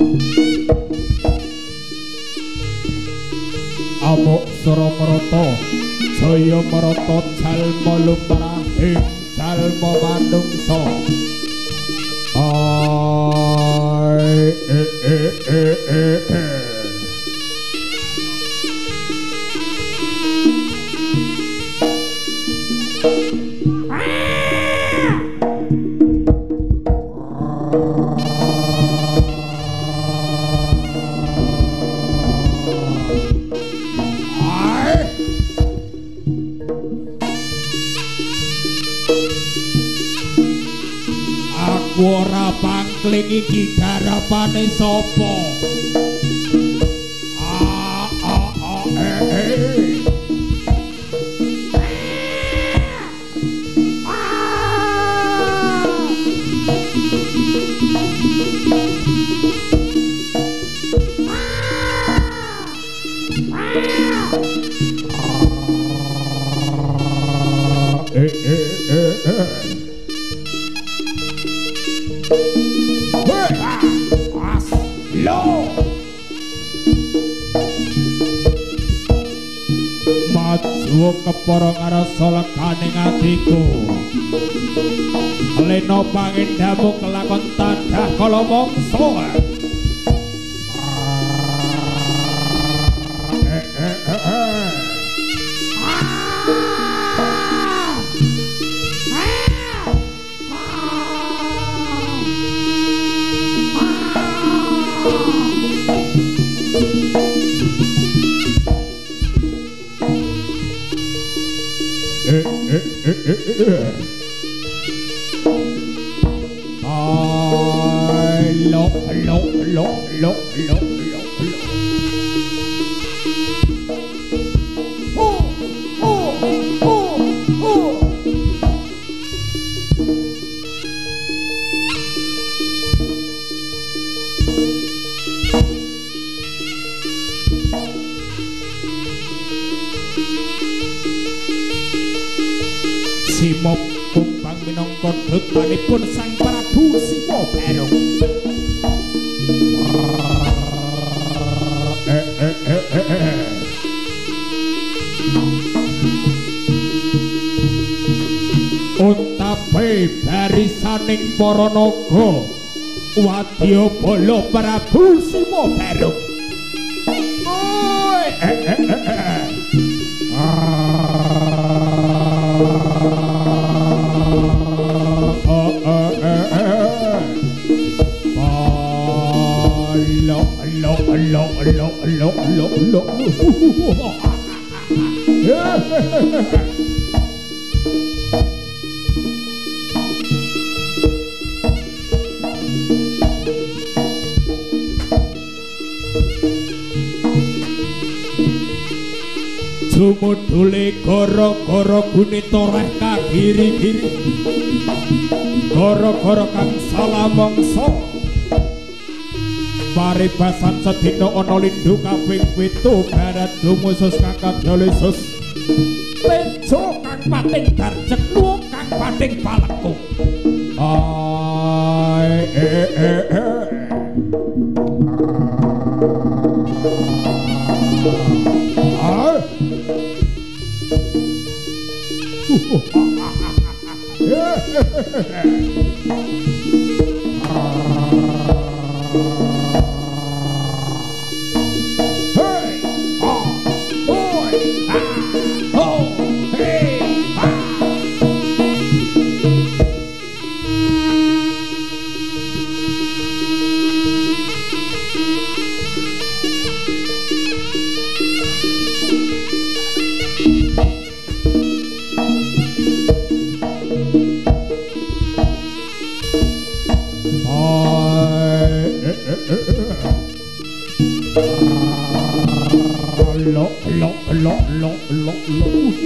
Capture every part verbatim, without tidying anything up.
Amuk sura marata jaya marata jalma lumrah ing jalma manungsa ai e e e e e ora pangkling iki garapane sapa ah ah ah eh eh eh eh eh eh maju kepara ngarasa lekaning atiku lena pangendhamu kelakon tandhah kala mangsa eh eh eh eh ai lo lo lo lo lo lo oh oh oh oh Simo kumbang minangka dutmanipun Sang Prabu Simo Barung. Eh eh eh eh eh. Untape barisaning para naga Wadyabala Prabu Simo Barung. Oh eh eh eh eh. Lo lo lo lo lo Sumudule gara-gara gunita reh kagiri-giri gara-gara kang salah mangsa paribasan sedina ana lindhu kaping pitu barat dumusus kakadya lesus lejo kang pating darjek luwung kang pating paleku ai eh eh eh ai lo lo lo lo lo lo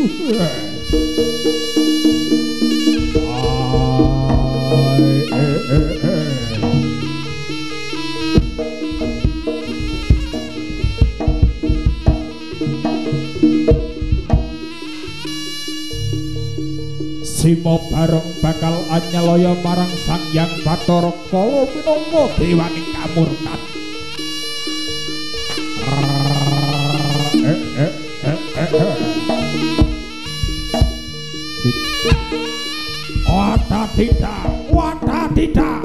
ai eh eh eh Simo Barung bakal anyalaya marang Sang Hyang Bathara Kala minangka dewaning kamurkat Wadah tidak, wadah tidak.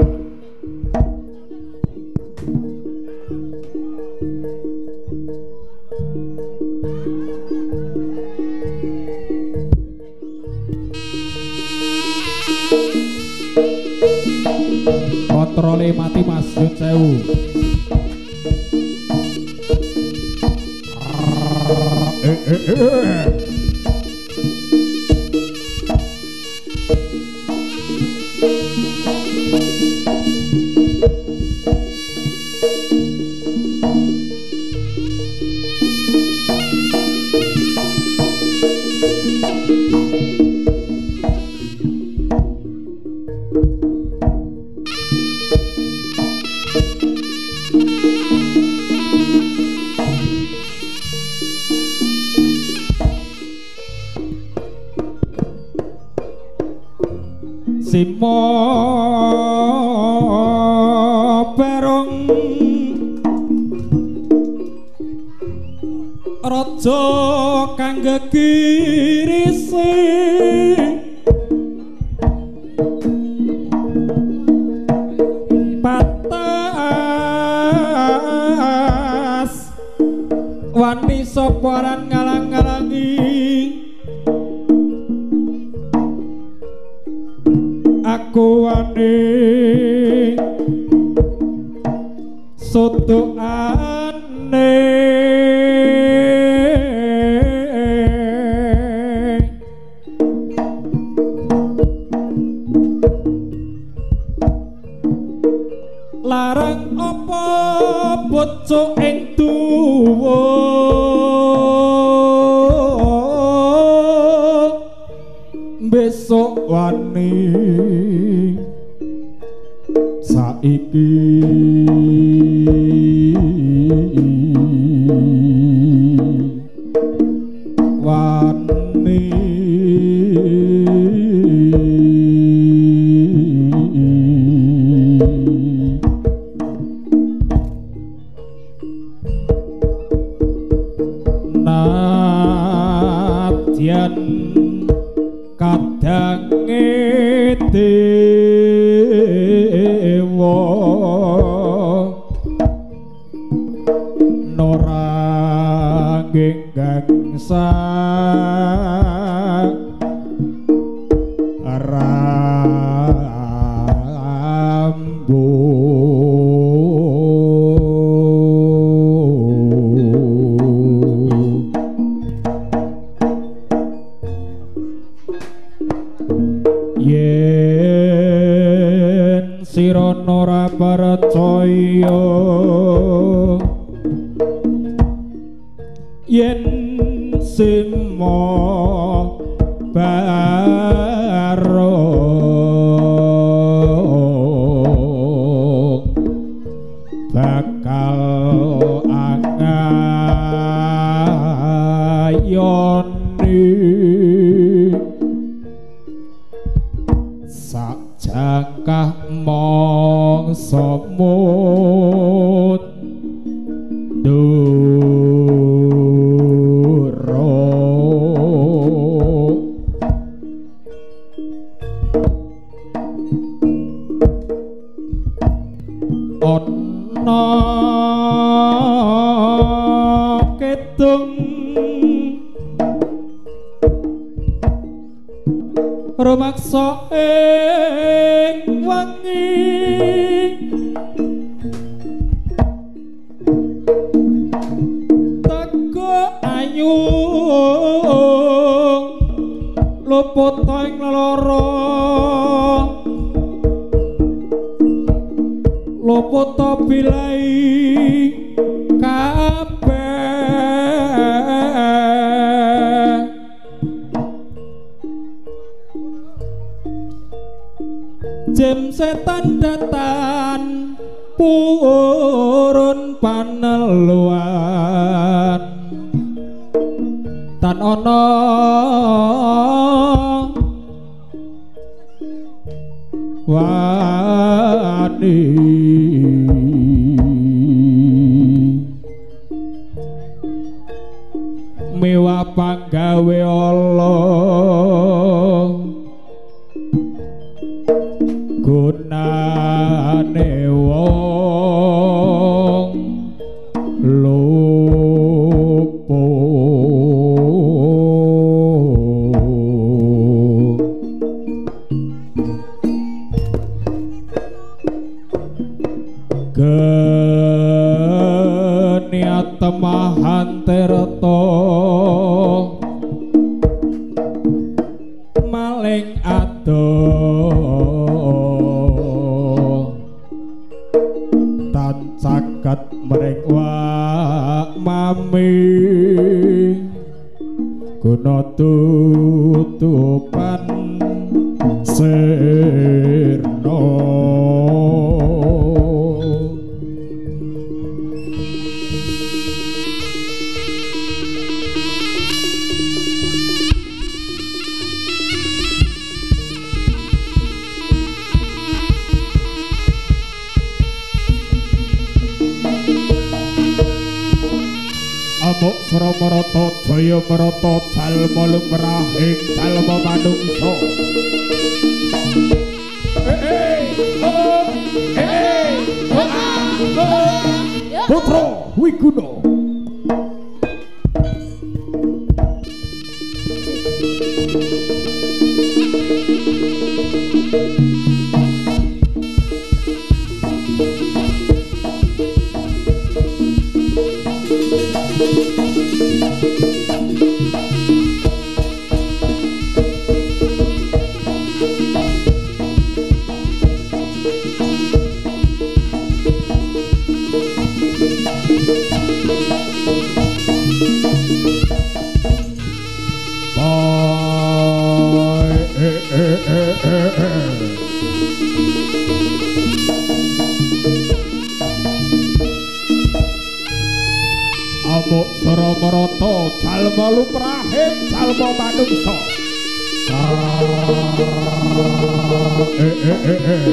Kontrole mati Mas Yun Sewu. Eh eh eh. Simo perong raja kang gegirisi patas wani soporan ngalang-ngalangi aku wani soto aneh larang apa bocok ing tuwa besok wani saiki wani nadyan kadange dewa nora genggangsa rambu yen sira ora percaya yen simo baro bakal angayoni sakjangkah mangsa mut duro ana ketung rumaksa ing wengi teko ayu luput ing lara luput bilai kabeh jem setan datan purun paneluan tan ana wani mewah panggawe Allah temahan terto maling ado tan caket mring wa mami guna tutupan sirno Amuk sura marata jaya marata jalma lumrahing jalma manungsa. Putra Wiguna Amuk sura marata jalma lumrahing jalma manungsa. Eh eh eh eh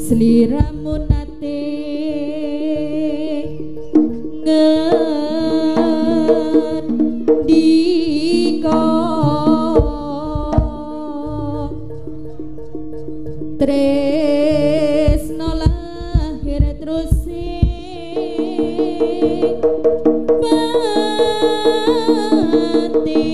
sliramu nate ngendika tresno lahir terus pati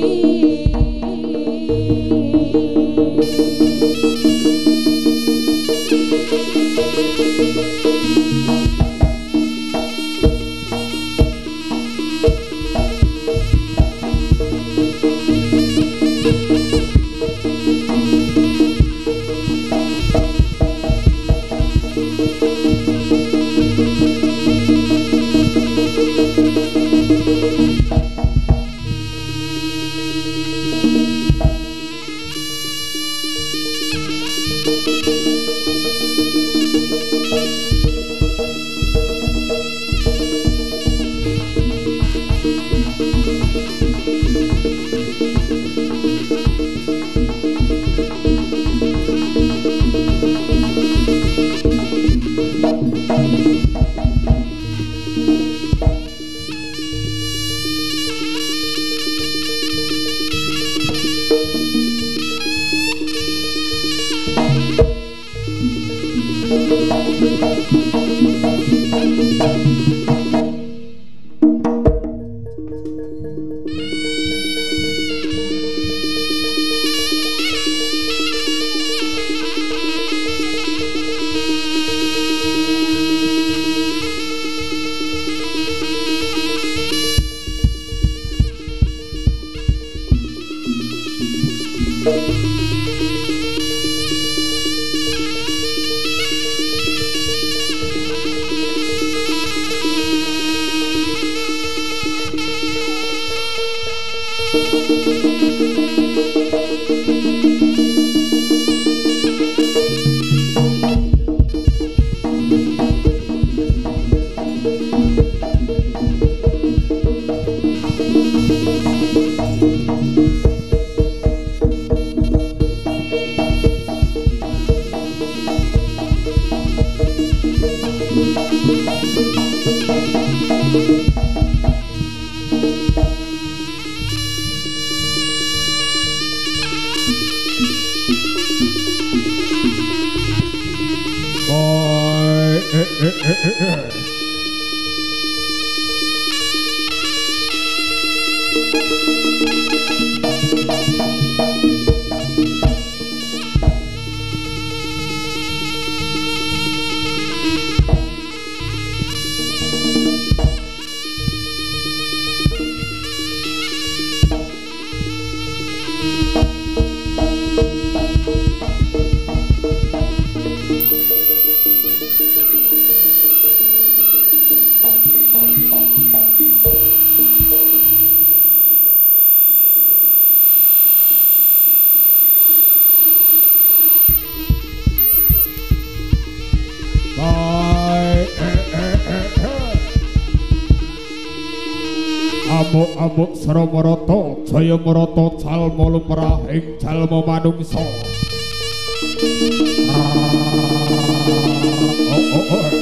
Amuk Sra Marata Jaya Marata jalma lumrah ing jalma manungsa. Oh oh oh.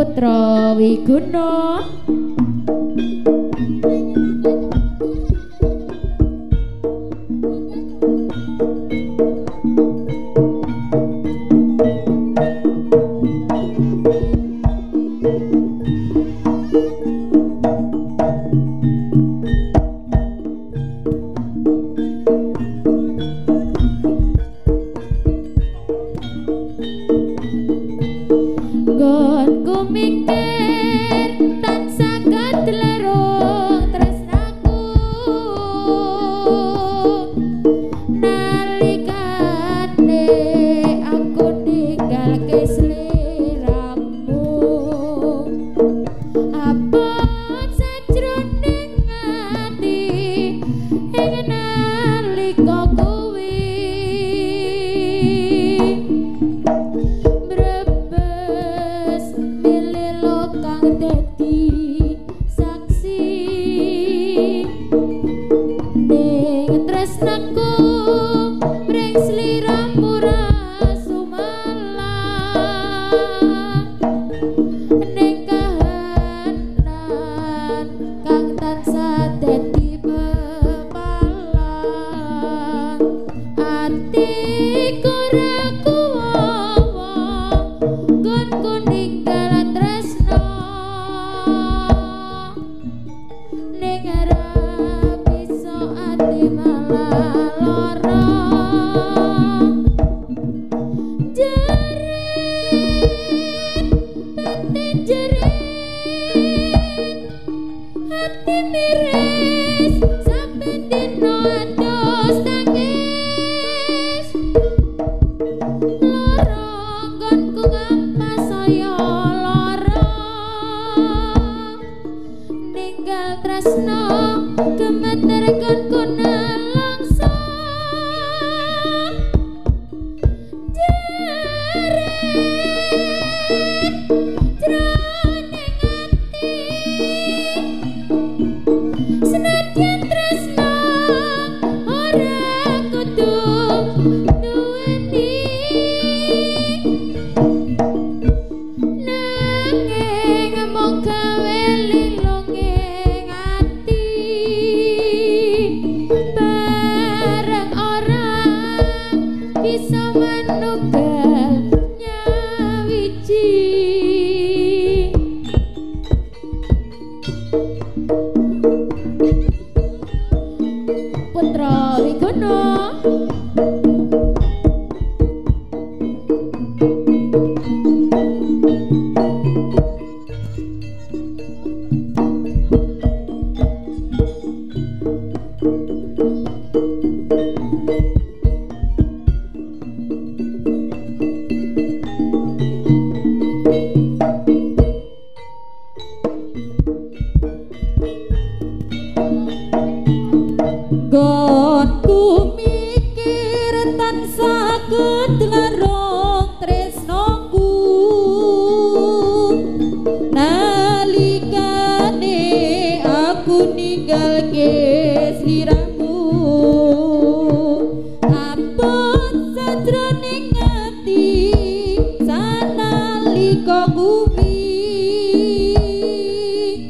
Putra Wiguna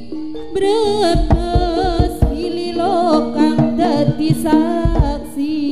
Brebes pilih lokang dadi saksi.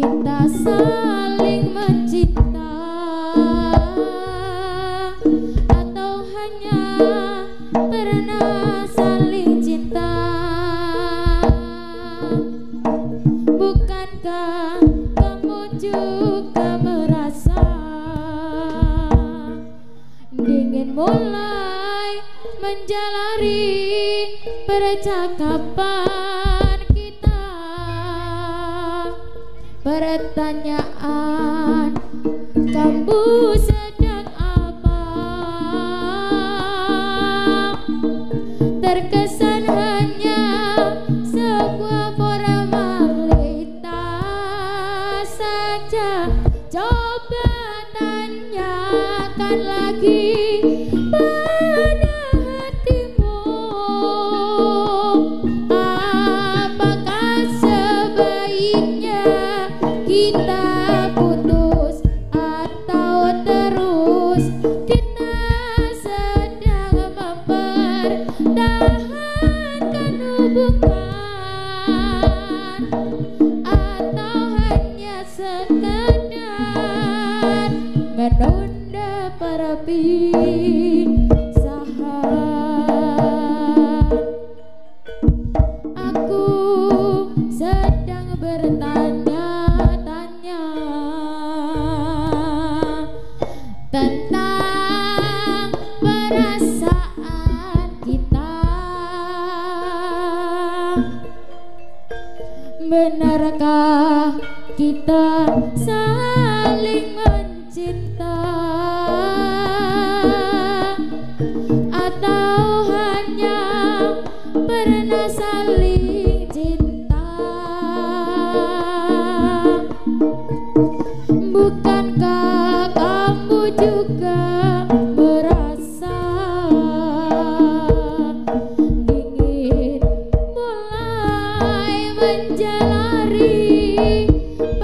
kita saling mencinta atau hanya pernah saling cinta? Bukankah kamu juga merasa ingin mulai menjalari percakapan kita? Pertanyaan, kamu sedang apa? Terkesan hanya sebuah formalitas saja. Coba tanyakan lagi pada hatimu, apakah sebaiknya kita putus atau terus kita sedang mempertahankan hubungan, atau hanya sekedar menunda perpisahan? Aku sedang bertanya-tanya tentang perasaan kita. Benarkah kita saling mencinta atau hanya pernah saling cinta? Bukankah kamu juga merasa ingin mulai menjalari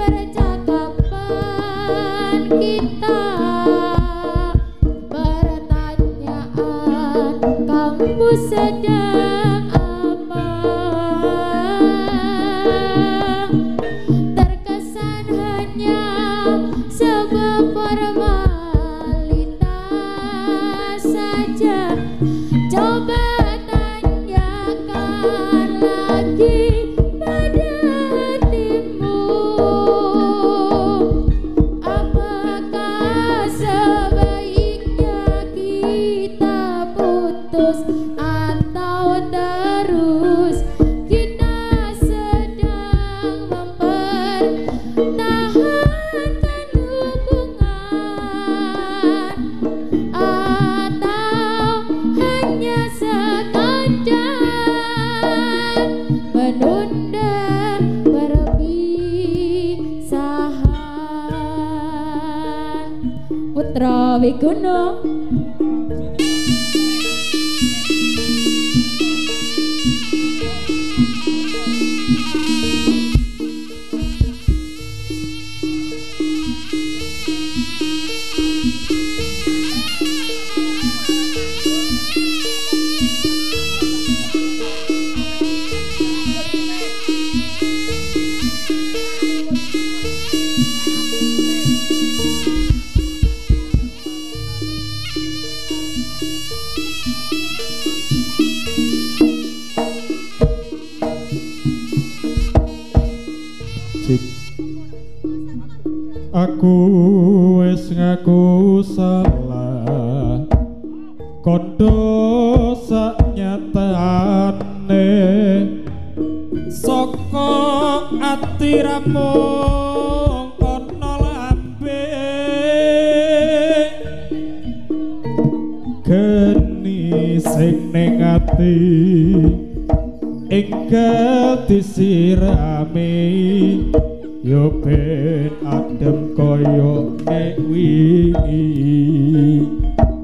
percakapan kita? Pertanyaan, kamu sedang apa? Terkesan hanya sebuah formalitas saja. Coba tanyakan lagi pada hatimu, apakah sebaiknya kita putus atau terus kita sedang mempertahankan hubungan, atau hanya sekadar menunda perpisahan? Putra Wiguno. Aku wis ngaku salah, kondo saknyatane saka ati ramung kono lambe geni sing ning ati enggal disirami yo ben adem koyo nek wingi.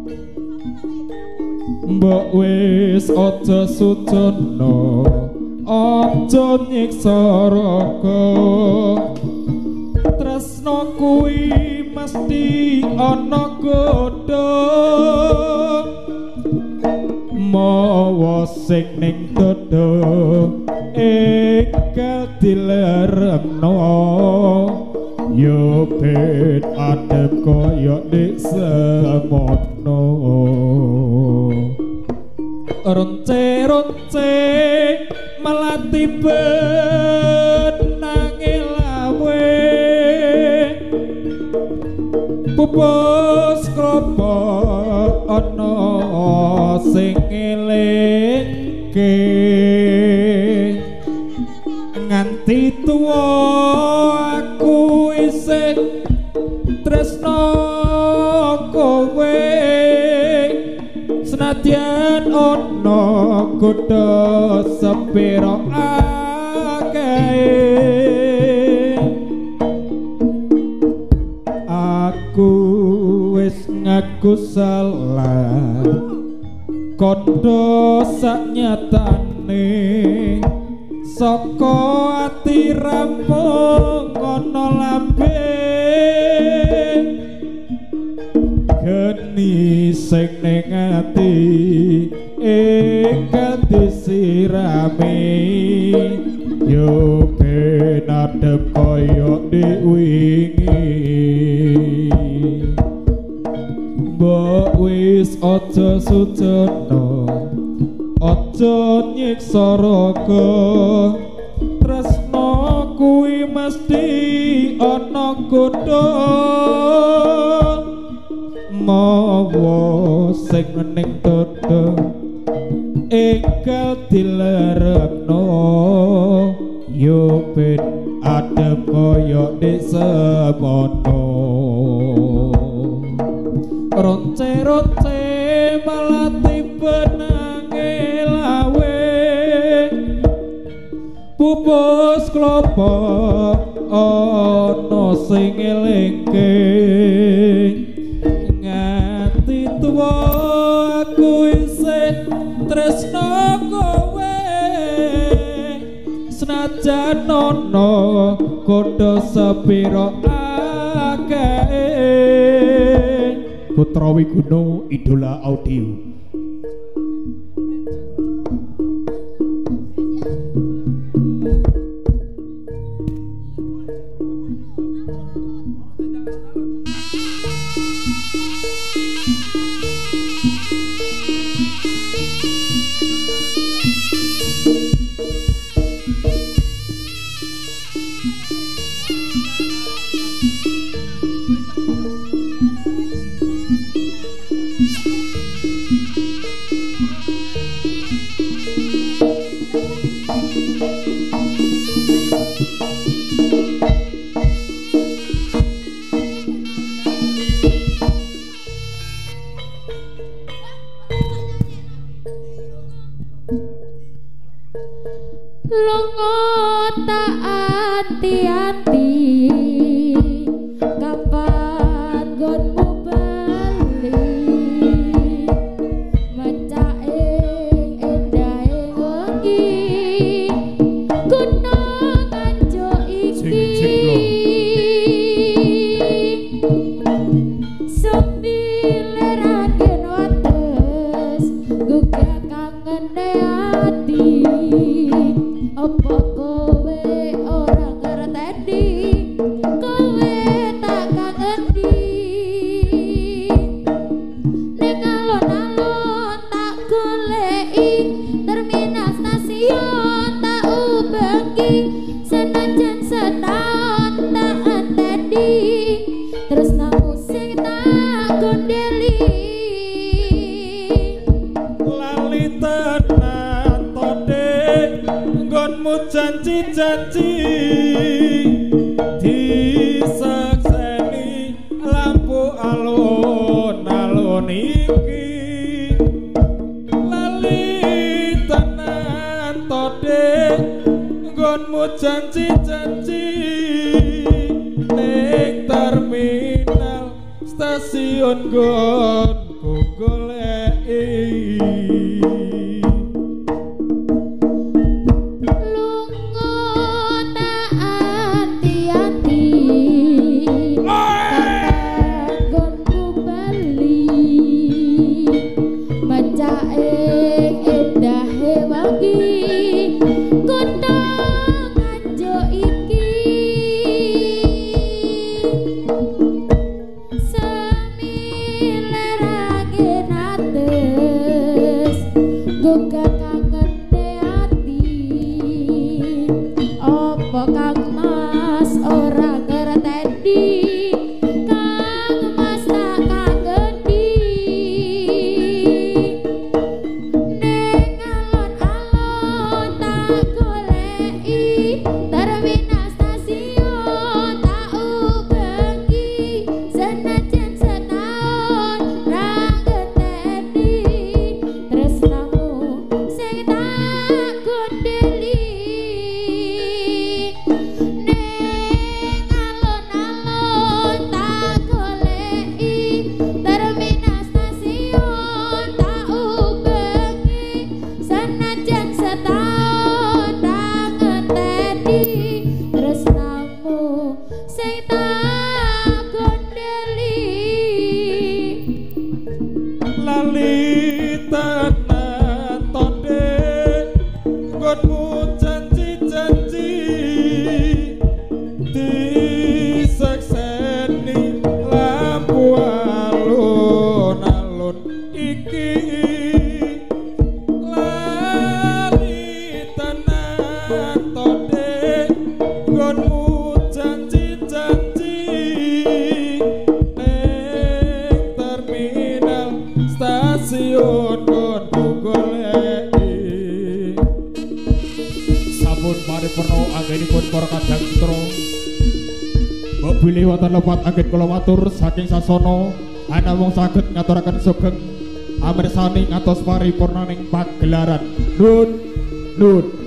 Mbok wis aja sudono, aja nyiksa raga, tresno kuwi mesti ana godhong mawa sing ning dodo enggal dileremno yo ben adep koyo dik semono ronce-ronce melati benange lawe pupus klopo ana sing ngelingke nganti tuwa aku isih tresno kowe senadyan ana godha sepira akeh aku wis ngaku salah kondo saknyatane saka ati rampung ana lambe geni sing ning ati ingkang disirami yo ben adep koyo diwingi mbok wis aja sujono aja nyiksa raga tresno kuwi mesti ana godha mawa sing ning dodo enggal dilerepno yo ben adep koyo desemono ronce-ronce malati benange lawe pupus klopo ana sing ngelingke ngati tuwa aku isih tresno kowe senajan ana godha sepira akeh Putra Wiguno Idola Audio. Janji-janji disekseni lampu alun-alun iki lali tenan tode nggonmu janji-janji ning terminal stasiun nggonku goleki sing tak gondeli lali tenan tonde nggonmu janji-janji disekseni lampu alun-alun iki lali tenan tonde nggonmu janji-janji ning terminal stasiun kono goleki sampun paripurna anggenipun para kadang putra mbok bilih wonten lepat anggen kula matur saking sasana ana wong saged ngaturaken sugeng amirsani ngatos paripurnaning pagelaran nun nun